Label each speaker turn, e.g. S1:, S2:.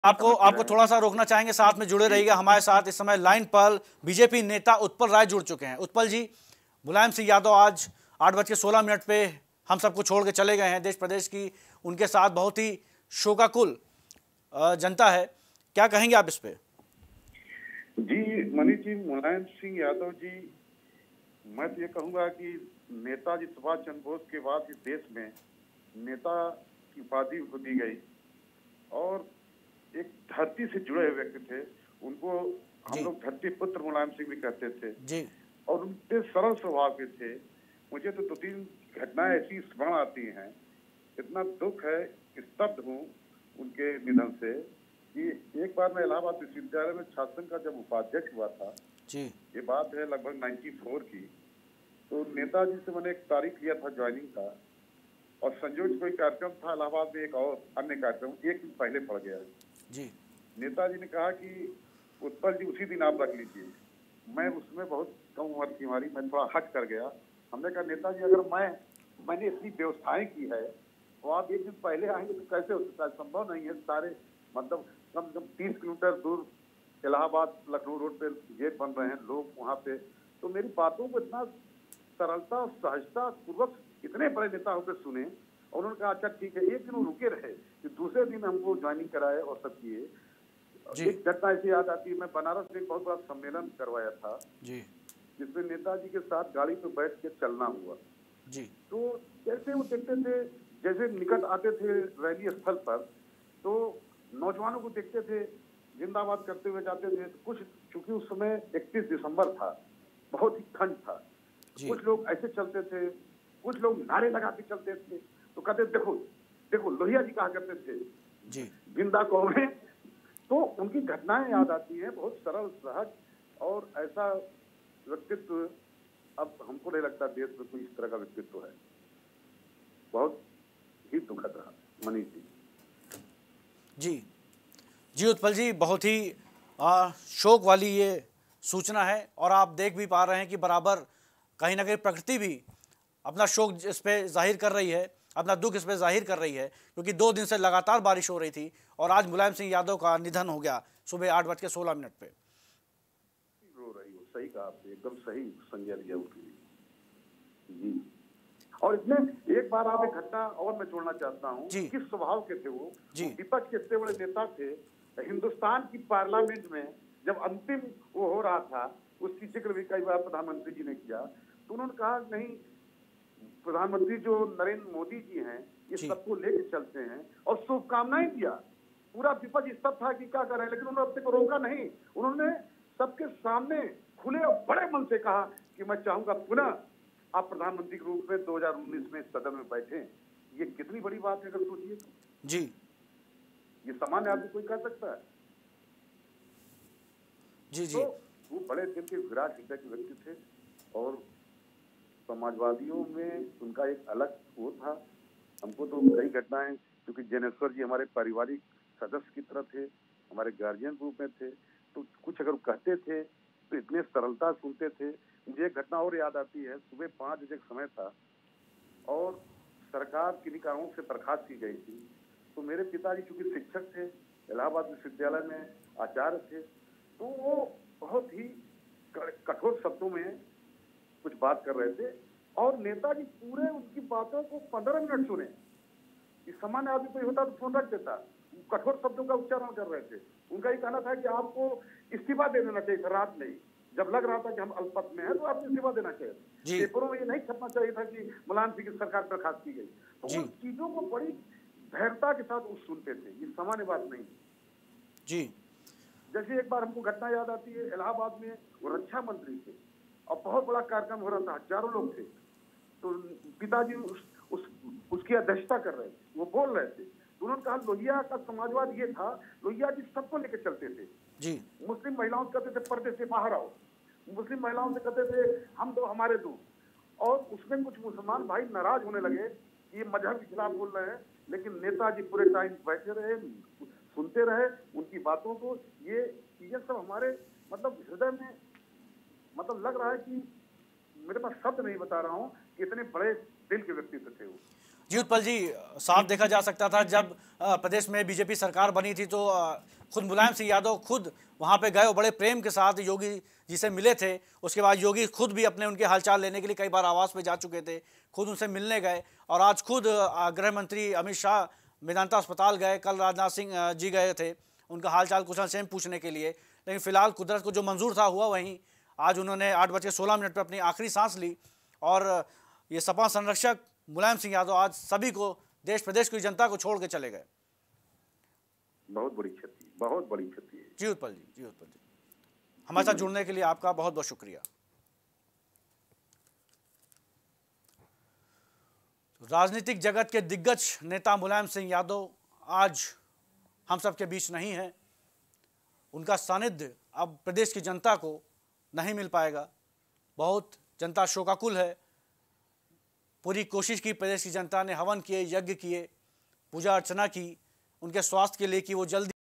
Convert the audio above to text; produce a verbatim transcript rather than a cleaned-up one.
S1: आपको आपको थोड़ा सा रोकना चाहेंगे, साथ में जुड़े रहिएगा हमारे साथ। इस समय लाइन पर बीजेपी नेता उत्पल राय जुड़ चुके हैं। उत्पल जी, मुलायम सिंह यादव आज आठ बज के सोलह मिनट पे हम सबको छोड़ के चले गए हैं। देश प्रदेश की उनके साथ बहुत ही शोकाकुल जनता है, क्या कहेंगे आप इस पे?
S2: जी मनीष जी, मुलायम सिंह यादव जी, मैं तो ये कहूँगा कि नेताजी सुभाष चंद्र बोस के बाद इस देश में नेता की उपाधि उनको दी गई और एक धरती से जुड़े हुए व्यक्ति थे। उनको हम लोग धरती पुत्र मुलायम सिंह भी कहते थे
S1: जी। और
S2: उनके सरल स्वभाव के थे। मुझे तो दो तीन घटनाएं ऐसी स्मरण आती हैं, इतना दुख है, स्तब्ध हूँ उनके निधन से कि एक बार मैं इलाहाबाद विश्वविद्यालय में छात्र संघ का जब उपाध्यक्ष हुआ था
S1: जी,
S2: ये बात है लगभग चौरानवे की, तो नेताजी से मैंने एक तारीख लिया था ज्वाइनिंग का और संयोज कोई कार्यक्रम था इलाहाबाद में, एक और अन्य कार्यक्रम एक दिन पहले पड़ गया
S1: जी।
S2: नेताजी ने कहा कि उत्पल जी उसी दिन आप रख लीजिए। मैं उसमें बहुत कम उम्र थी हमारी, मैं थोड़ा हट कर गया। हमने कहा नेताजी अगर मैं मैंने इतनी व्यवस्थाएं की है तो आप एक दिन पहले आएंगे तो कैसे हो सकता है? संभव नहीं है। सारे मतलब कम से कम तीस किलोमीटर दूर इलाहाबाद लखनऊ रोड पे गेट बन रहे हैं, लोग वहाँ पे, तो मेरी बातों को इतना सरलता सहजता पूर्वक इतने बड़े नेता होकर सुने और उन्होंने कहा अच्छा ठीक है। एक दिन वो रुके रहे कि दूसरे दिन हमको ज्वाइनिंग कराए और सब किए। एक घटना ऐसी याद आती है, मैं बनारस में बहुत बड़ा सम्मेलन करवाया था जी, जिसमें नेताजी के साथ गाड़ी पे बैठ के चलना हुआ जी। तो जैसे वो देखते थे, जैसे निकट आते थे रैली स्थल पर, तो नौजवानों को देखते थे जिंदाबाद करते हुए जाते थे। कुछ चूंकि उस समय इकतीस दिसंबर था, बहुत ही ठंड था, कुछ लोग ऐसे चलते थे, कुछ लोग नारे लगा के चलते थे, तो कहते देखो देखो लोहिया जी कहा करते थे जी, जिंदा कौन है। तो उनकी घटनाएं याद आती हैं, बहुत सरल सहज और ऐसा व्यक्तित्व अब हमको नहीं लगता देश में कोई इस तरह का व्यक्तित्व है। बहुत ही दुखद रहा मनीष जी।
S1: जी जी उत्पल जी, बहुत ही आ, शोक वाली ये सूचना है और आप देख भी पा रहे हैं कि बराबर कहीं ना कहीं प्रकृति भी अपना शोक इस पे जाहिर कर रही है, अपना दुख इस पे जाहिर कर रही है, क्योंकि दो दिन से लगातार बारिश हो रही थी और आज मुलायम सिंह यादव का निधन हो गया सुबह आठ बज के सोलह मिनट पे।
S2: रो रही हो, सही कहा आपने, एकदम सही संज्ञा लिया उसकी जी। और इसमें एक बार आप एक घटना और मैं जोड़ना चाहता हूँ, किस स्वभाव के थे वो, विपक्ष के इतने बड़े नेता थे। हिंदुस्तान की पार्लियामेंट में जब अंतिम वो हो रहा था, उसकी जिक्र भी कई बार प्रधानमंत्री जी ने किया, तो उन्होंने कहा नहीं, प्रधानमंत्री जो नरेंद्र मोदी जी हैं ये सबको लेके चलते हैं और शुभकामनाएं दिया। पूरा विपक्ष स्तब्ध था कि क्या कर रहे हैं, लेकिन उन्होंने अपने को रोका नहीं। उन्होंने सबके सामने खुले और बड़े मन से कहा कि मैं चाहूंगा पुनः आप प्रधानमंत्री के रूप में दो हजार उन्नीस में सदन में बैठे। ये कितनी बड़ी बात है अगर सोचिए जी, ये सामान्य आदमी कोई कर सकता है जी जी। तो वो बड़े दिल के विराट हृदय के व्यक्ति थे और समाजवादियों में उनका एक अलग वो था। हमको तो कई घटनाएं, क्योंकि जैनेश्वर जी हमारे पारिवारिक सदस्य की तरह थे, हमारे गार्जियन रूप में थे, तो कुछ अगर कहते थे तो इतने सरलता सुनते थे। मुझे एक घटना और याद आती है, सुबह पाँच बजे का समय था और सरकार किन्हीं कारणों से बर्खास्त की गई थी, तो मेरे पिताजी चूंकि शिक्षक थे, इलाहाबाद विश्वविद्यालय में आचार्य थे, तो वो बहुत ही कठोर शब्दों में कुछ बात कर रहे थे और नेताजी पूरे उनकी बातों को पंद्रह मिनट सुने। इस सामान्य आदमी कोई होता तो फोन रख देता। कठोर शब्दों का उच्चारण कर रहे थे। उनका ये कहना था कि आपको इस्तीफा दे देना चाहिए था रात में ही, जब लग रहा था कि हम अल्पमत में हैं तो आपको इस्तीफा देना चाहिए। पेपरों में ये नहीं छपना चाहिए था कि मुलायम सिंह की सरकार बर्खास्त की गई। तो उन चीजों को बड़ी धैर्यता के साथ वो सुनते थे, ये सामान्य बात नहीं जी। जैसे एक बार हमको घटना याद आती है, इलाहाबाद में वो रक्षा मंत्री थे और बहुत बड़ा कार्यक्रम हो रहा था, हजारों लोग थे, तो पिताजी उस, उस उसकी अध्यक्षता कर रहे थे, वो बोल रहे थे, तो उन्होंने कहा लोहिया का समाजवाद ये था, लोहिया जी सबको लेकर चलते थे जी। मुस्लिम महिलाओं से कहते थे पर्दे से बाहर आओ, मुस्लिम महिलाओं से कहते थे हम दो हमारे दो, और उसमें कुछ मुसलमान भाई नाराज होने लगे, ये मजहब के खिलाफ बोल रहे हैं, लेकिन नेताजी पूरे टाइम बैठे रहे, सुनते रहे उनकी बातों को। ये चीजें सब हमारे मतलब हृदय में, मतलब लग रहा है कि मेरे पास शब्द नहीं बता रहा हूँ कि इतने बड़े दिल के व्यक्तित्व थे वो।
S1: जी उत्पल जी, साफ देखा जा सकता था जब अ, प्रदेश में बीजेपी सरकार बनी थी तो अ, खुद मुलायम सिंह यादव खुद वहां पे गए और बड़े प्रेम के साथ योगी जी से मिले थे। उसके बाद योगी खुद भी अपने उनके हालचाल लेने के लिए कई बार आवास पे जा चुके थे, खुद उनसे मिलने गए और आज खुद अ, गृह मंत्री अमित शाह मेदांता अस्पताल गए, कल राजनाथ सिंह अ, जी गए थे उनका हालचाल कुशल क्षेम पूछने के लिए। लेकिन फिलहाल कुदरत को जो मंजूर था हुआ वहीं। आज उन्होंने आठ बज के सोलह मिनट पर अपनी आखिरी सांस ली और ये सपा संरक्षक मुलायम सिंह यादव आज सभी को, देश प्रदेश की जनता को छोड़ के चले गए।
S2: बहुत बड़ी क्षति, बहुत बड़ी क्षति है।
S1: जी उत्पल जी, जी उत्पल जी, हमारे साथ जुड़ने के लिए आपका बहुत बहुत शुक्रिया। राजनीतिक जगत के दिग्गज नेता मुलायम सिंह यादव आज हम सबके बीच नहीं है। उनका सानिध्य अब प्रदेश की जनता को नहीं मिल पाएगा। बहुत जनता शोकाकुल है। पूरी कोशिश की प्रदेश की जनता ने, हवन किए, यज्ञ किए, पूजा अर्चना की उनके स्वास्थ्य के लिए कि वो जल्दी